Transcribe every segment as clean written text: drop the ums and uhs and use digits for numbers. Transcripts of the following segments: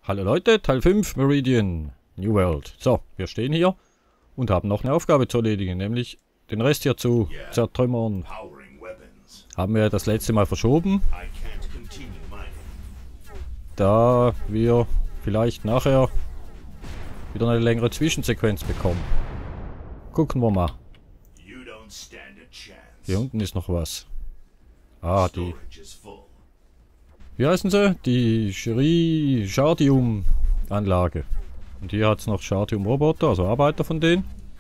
Hallo Leute, Teil 5, Meridian, New World. So, wir stehen hier und haben noch eine Aufgabe zu erledigen, nämlich den Rest hier zu zertrümmern. Haben wir das letzte Mal verschoben, da wir vielleicht nachher wieder eine längere Zwischensequenz bekommen. Gucken wir mal. Hier unten ist noch was. Ah, die... Wie heißen sie? Die Shardium-Anlage. Und hier hat es noch Shardium-Roboter, also Arbeiter von denen.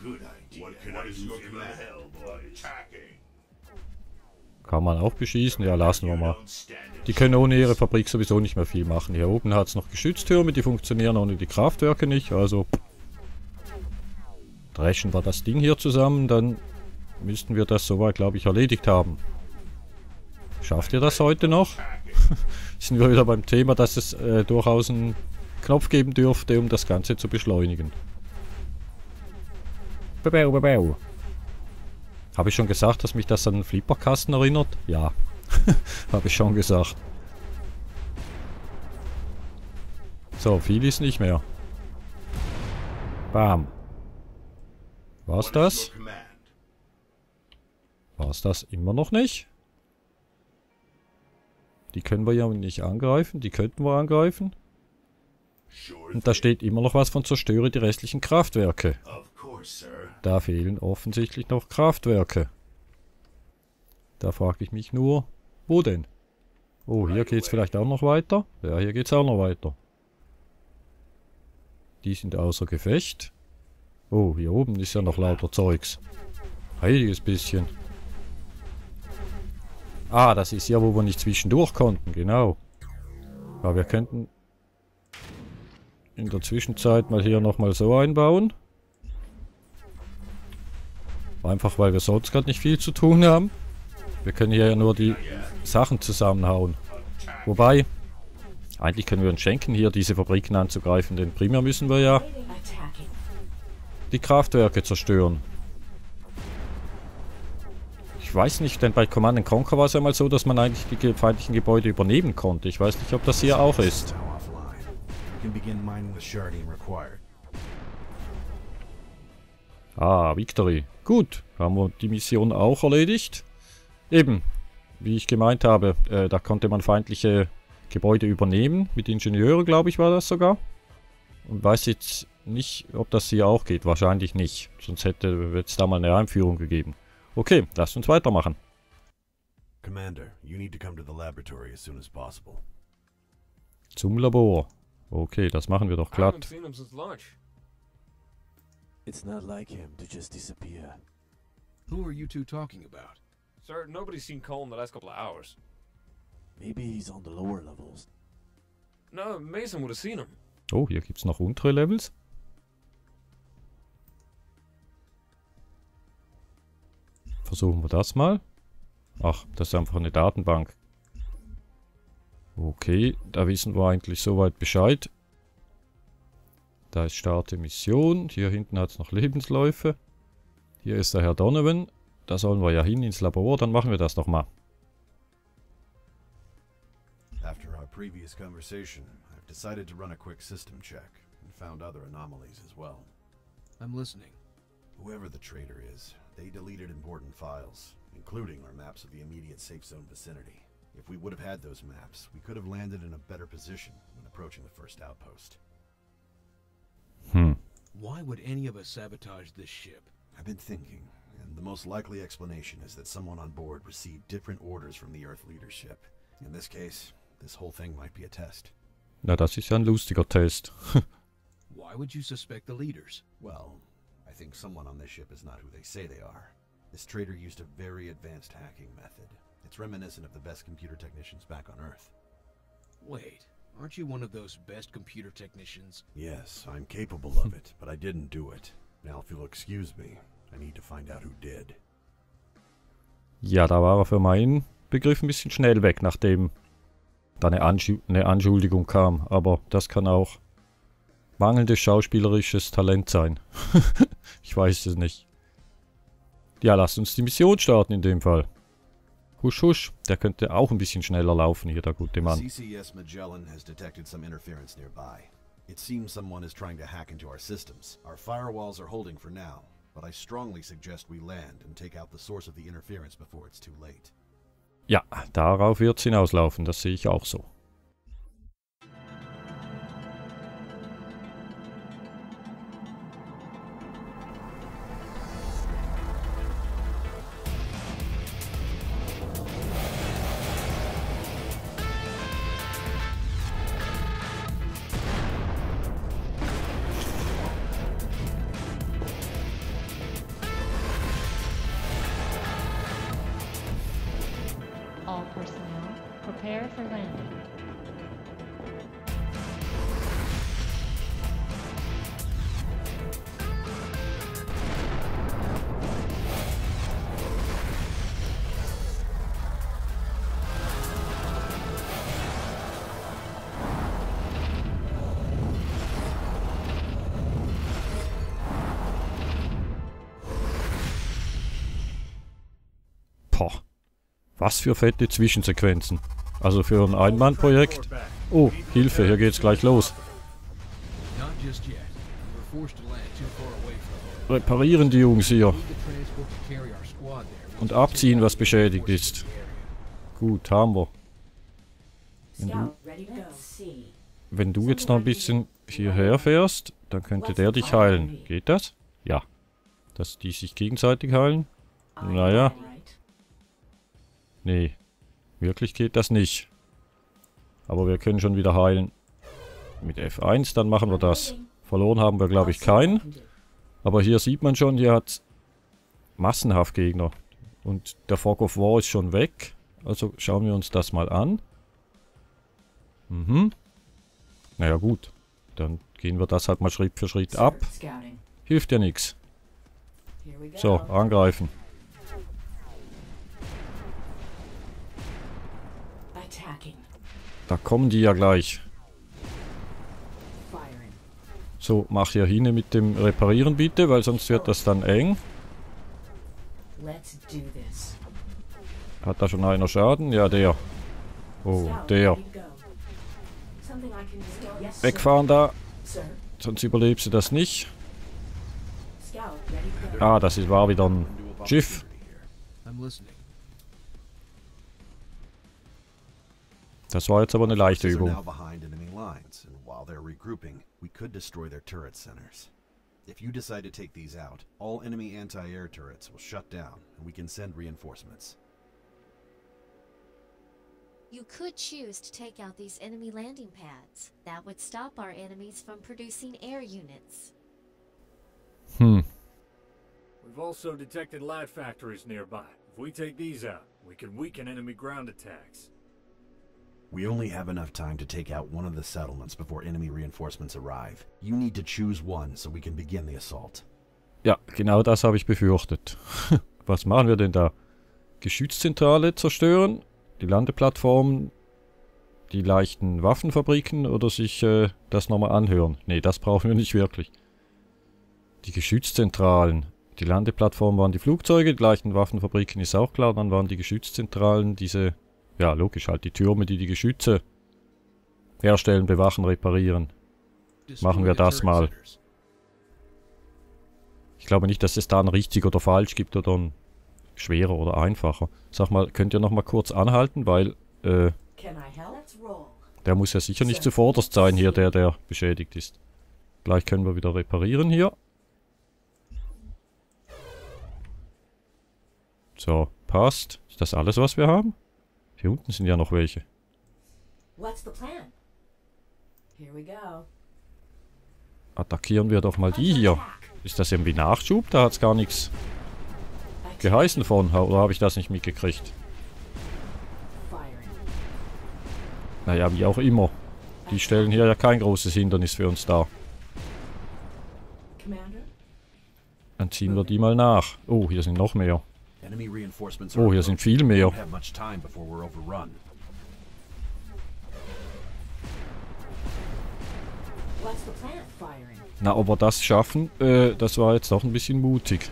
Kann man auch beschießen? Ja, lassen wir mal. Die können ohne ihre Fabrik sowieso nicht mehr viel machen. Hier oben hat es noch Geschütztürme, die funktionieren ohne die Kraftwerke nicht, also... Dreschen wir das Ding hier zusammen, dann müssten wir das soweit, glaube ich, erledigt haben. Schafft ihr das heute noch? Sind wir wieder beim Thema, dass es durchaus einen Knopf geben dürfte, um das Ganze zu beschleunigen. Babau, babau. Habe ich schon gesagt, dass mich das an einen Flipperkasten erinnert? Ja, habe ich schon gesagt. So, viel ist nicht mehr. Bam. War's das? War's das immer noch nicht? Die können wir ja nicht angreifen. Die könnten wir angreifen. Und da steht immer noch was von zerstöre die restlichen Kraftwerke. Da fehlen offensichtlich noch Kraftwerke. Da frage ich mich nur, wo denn? Oh, hier geht's vielleicht auch noch weiter. Ja, hier geht's auch noch weiter. Die sind außer Gefecht. Oh, hier oben ist ja noch lauter Zeugs. Heiliges bisschen. Ah, das ist ja, wo wir nicht zwischendurch konnten, genau. Aber wir könnten in der Zwischenzeit mal hier nochmal so einbauen. Einfach weil wir sonst gerade nicht viel zu tun haben. Wir können hier ja nur die Sachen zusammenhauen. Wobei, eigentlich können wir uns schenken, hier diese Fabriken anzugreifen, denn primär müssen wir ja die Kraftwerke zerstören. Ich weiß nicht, denn bei Command & Conquer war es ja mal so, dass man eigentlich die feindlichen Gebäude übernehmen konnte. Ich weiß nicht, ob das hier auch ist. Ah, Victory. Gut, haben wir die Mission auch erledigt. Eben, wie ich gemeint habe, da konnte man feindliche Gebäude übernehmen. Mit Ingenieuren, glaube ich, war das sogar. Und weiß jetzt nicht, ob das hier auch geht. Wahrscheinlich nicht. Sonst hätte es da mal eine Einführung gegeben. Okay, lasst uns weitermachen. Commander, you need to come to the laboratory as soon as possible. Zum Labor. Okay, das machen wir doch glatt. It's not like him to just disappear. Who are you two talking about? Sir, nobody's seen Cole in the last couple of hours. Maybe he's on the lower levels. No, Mason would have seen him. Oh, hier gibt es noch untere Levels. Versuchen wir das mal. Ach, das ist einfach eine Datenbank. Okay, da wissen wir eigentlich soweit Bescheid. Da ist Starte Mission. Hier hinten hat es noch Lebensläufe. Hier ist der Herr Donovan. Da sollen wir ja hin ins Labor. Dann machen wir das doch mal. After our previous conversation, I've decided to run a quick system check and found other anomalies as well. I'm listening. Whoever the traitor is, they deleted important files, including our maps of the immediate safe zone vicinity. If we would have had those maps, we could have landed in a better position when approaching the first outpost. Why would any of us sabotage this ship? I've been thinking, and the most likely explanation is that someone on board received different orders from the Earth leadership. In this case, this whole thing might be a test. Na, das ist ja ein lustiger Test. Why would you suspect the leaders? Well, I think someone on this ship is not who they say they are. This traitor used a very advanced hacking method. It's reminiscent of the best computer technicians back on Earth. Wait, aren't you one of those best computer technicians? Yes, I'm capable of it, but I didn't do it. Now, if you'll excuse me, I need to find out who did. Ja, da war er für meinen Begriff ein bisschen schnell weg, nachdem da eine Anschuldigung kam. Aber das kann auch mangelndes schauspielerisches Talent sein. Ich weiß es nicht. Ja, lasst uns die Mission starten in dem Fall. Husch, husch. Der könnte auch ein bisschen schneller laufen hier, der gute Mann. CCS Magellan has detected some interference nearby. It seems someone is trying to hack into our systems. Our firewalls are holding for now, but I strongly suggest we land and take out the source of the interference before it's too late. Ja, darauf wird es hinauslaufen, das sehe ich auch so. All personnel, prepare for landing. Boah, was für fette Zwischensequenzen. Also für ein Ein-Mann-Projekt. Oh, Hilfe, hier geht's gleich los. Not just yet. We were forced to land too far away from home. Reparieren die Jungs hier. We need the transport to carry our squad there. Und abziehen, was beschädigt ist. Gut, haben wir. Wenn du jetzt noch ein bisschen hierher fährst, dann könnte der dich heilen. Geht das? Ja. Dass die sich gegenseitig heilen? Naja. Nee. Wirklich geht das nicht. Aber wir können schon wieder heilen. Mit F1, dann machen wir das. Verloren haben wir, glaube ich, keinen. Aber hier sieht man schon, hier hat massenhaft Gegner. Und der Fog of War ist schon weg. Also schauen wir uns das mal an. Mhm. Naja gut. Dann gehen wir das halt mal Schritt für Schritt ab. Hilft ja nichts. So, angreifen. Da kommen die ja gleich. So, mach hier hin mit dem Reparieren bitte, weil sonst wird das dann eng. Hat da schon einer Schaden? Ja, der. Oh, der. Wegfahren da. Sonst überlebst du das nicht. Ah, das war wieder ein Schiff. I'm listening. Das war jetzt aber eine leichte Forces are Übung. now behind enemy lines, and while they're regrouping, we could destroy their turret centers. If you decide to take these out, all enemy anti-air turrets will shut down, and we can send reinforcements. You could choose to take out these enemy landing pads. That would stop our enemies from producing air units. We've also detected light factories nearby. If we take these out, we can weaken enemy ground attacks. We only have enough time to take out one of the settlements before enemy reinforcements arrive. You need to choose one so we can begin the assault. Ja, genau das habe ich befürchtet. Was machen wir denn da? Geschützzentrale zerstören? Die Landeplattformen? Die leichten Waffenfabriken? Oder sich das nochmal anhören? Nee, das brauchen wir nicht wirklich. Die Geschützzentralen. Die Landeplattformen waren die Flugzeuge, die leichten Waffenfabriken ist auch klar. Dann waren die Geschützzentralen diese... Ja, logisch, halt die Türme, die die Geschütze herstellen, bewachen, reparieren. Machen wir das mal. Ich glaube nicht, dass es da ein richtig oder falsch gibt oder ein schwerer oder einfacher. Sag mal, könnt ihr noch mal kurz anhalten, weil der muss ja sicher nicht zuvorderst sein hier, der beschädigt ist. Gleich können wir wieder reparieren hier. So, passt. Ist das alles, was wir haben? Hier unten sind ja noch welche. Attackieren wir doch mal die hier. Ist das irgendwie Nachschub? Da hat es gar nichts geheißen von. Oder habe ich das nicht mitgekriegt? Naja, wie auch immer. Die stellen hier ja kein großes Hindernis für uns dar. Dann ziehen wir die mal nach. Oh, hier sind noch mehr. Oh, hier sind viel mehr. Na, ob wir das schaffen, das war jetzt doch ein bisschen mutig.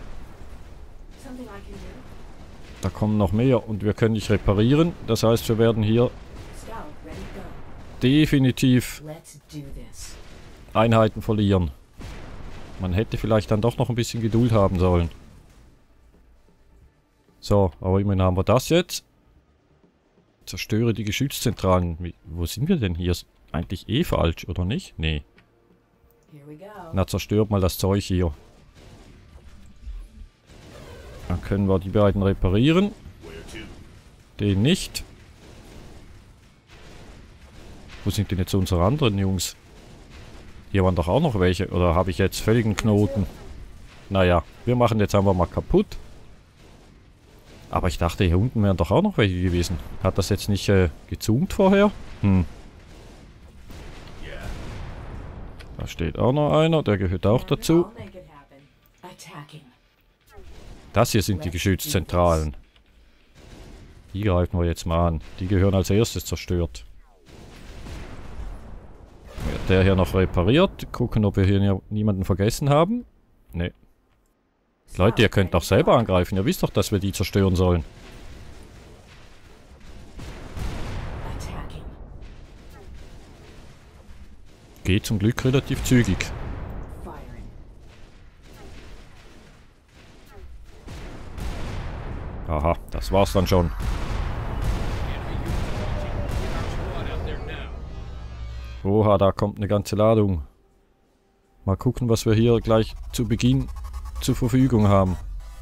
Da kommen noch mehr und wir können nicht reparieren. Das heißt, wir werden hier definitiv Einheiten verlieren. Man hätte vielleicht dann doch noch ein bisschen Geduld haben sollen. So, aber immerhin haben wir das jetzt. Zerstöre die Geschützzentralen. Wo sind wir denn hier? Eigentlich eh falsch, oder nicht? Nee. Na, zerstört mal das Zeug hier. Dann können wir die beiden reparieren. Den nicht. Wo sind denn jetzt unsere anderen Jungs? Hier waren doch auch noch welche. Oder habe ich jetzt völligen Knoten? Naja, wir machen jetzt einfach mal kaputt. Aber ich dachte, hier unten wären doch auch noch welche gewesen. Hat das jetzt nicht gezoomt vorher? Hm. Da steht auch noch einer. Der gehört auch dazu. Das hier sind die Geschützzentralen. Die greifen wir jetzt mal an. Die gehören als erstes zerstört. Wird der hier noch repariert. Gucken, ob wir hier niemanden vergessen haben. Ne. Leute, ihr könnt doch selber angreifen. Ihr wisst doch, dass wir die zerstören sollen. Geht zum Glück relativ zügig. Aha, das war's dann schon. Oha, da kommt eine ganze Ladung. Mal gucken, was wir hier gleich zu Beginn zur Verfügung haben.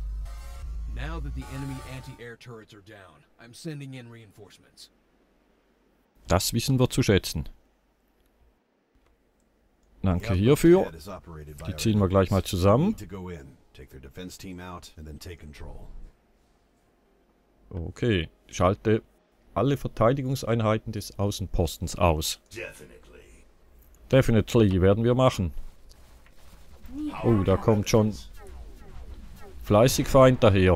Das wissen wir zu schätzen. Danke hierfür. Die ziehen wir gleich mal zusammen. Okay, schalte alle Verteidigungseinheiten des Außenpostens aus. Definitely werden wir machen. Oh, da kommt schon fleißig Feind daher.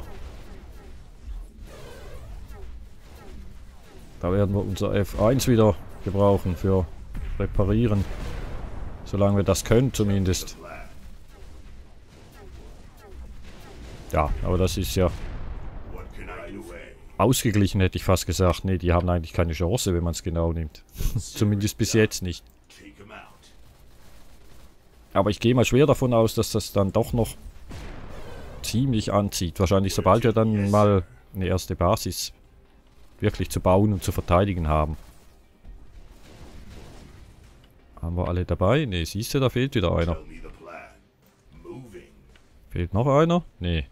Da werden wir unser F1 wieder gebrauchen für Reparieren. Solange wir das können zumindest. Ja, aber das ist ja ausgeglichen, hätte ich fast gesagt. Ne, die haben eigentlich keine Chance, wenn man es genau nimmt. Zumindest bis jetzt nicht. Aber ich gehe mal schwer davon aus, dass das dann doch noch ziemlich anzieht. Wahrscheinlich sobald wir dann mal eine erste Basis wirklich zu bauen und zu verteidigen haben. Haben wir alle dabei? Ne, siehst du, da fehlt wieder einer. Fehlt noch einer? Ne.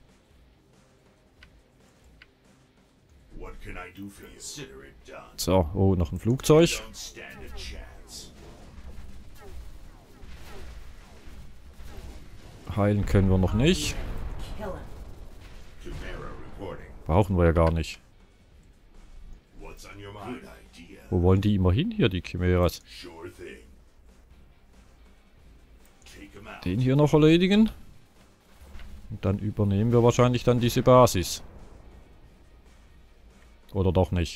So, oh, noch ein Flugzeug. Heilen können wir noch nicht. Brauchen wir ja gar nicht. Wo wollen die immer hin hier, die Chimeras? Den hier noch erledigen. Und dann übernehmen wir wahrscheinlich dann diese Basis. Oder doch nicht.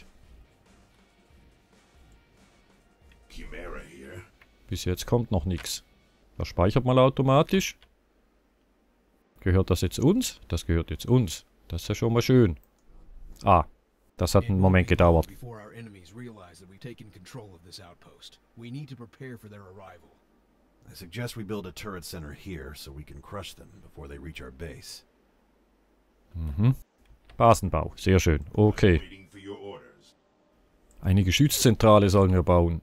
Bis jetzt kommt noch nichts. Das speichert mal automatisch. Gehört das jetzt uns? Das gehört jetzt uns. Das ist ja schon mal schön. Ah, das hat einen Moment gedauert. I suggest we build a turret center here so we can crush them before they reach our base. Mhm. Basenbau, sehr schön. Okay. Eine Geschützzentrale sollen wir bauen.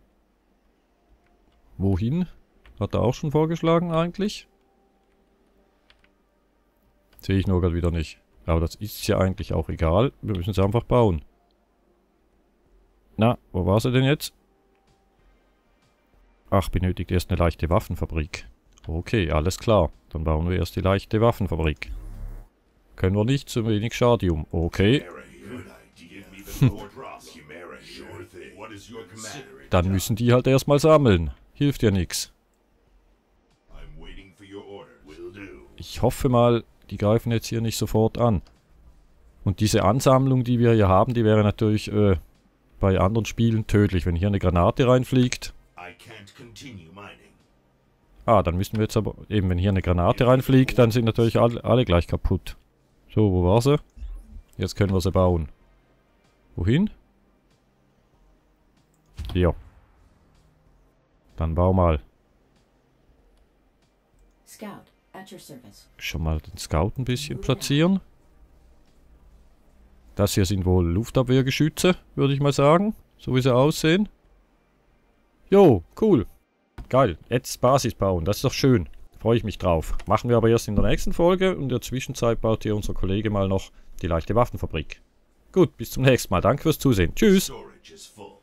Wohin? Hat er auch schon vorgeschlagen eigentlich? Sehe ich nur gerade wieder nicht. Aber das ist ja eigentlich auch egal. Wir müssen es einfach bauen. Na, wo war sie denn jetzt? Ach, benötigt erst eine leichte Waffenfabrik. Okay, alles klar. Dann bauen wir erst die leichte Waffenfabrik. Können wir nicht, zu wenig Schadium. Okay. Dann müssen die halt erstmal sammeln. Hilft ja nichts. Ich hoffe mal, die greifen jetzt hier nicht sofort an. Und diese Ansammlung, die wir hier haben, die wäre natürlich bei anderen Spielen tödlich. Wenn hier eine Granate reinfliegt. Ah, dann müssen wir jetzt aber... Eben, wenn hier eine Granate reinfliegt, dann sind natürlich alle gleich kaputt. So, wo war sie? Jetzt können wir sie bauen. Wohin? Hier. Dann bau mal. Scout, at your service. Schon mal den Scout ein bisschen platzieren. Das hier sind wohl Luftabwehrgeschütze, würde ich mal sagen. So wie sie aussehen. Jo, cool. Geil. Jetzt Basis bauen, das ist doch schön. Freue ich mich drauf. Machen wir aber erst in der nächsten Folge und in der Zwischenzeit baut hier unser Kollege mal noch die leichte Waffenfabrik. Gut, bis zum nächsten Mal. Danke fürs Zusehen. Tschüss. Storage is full.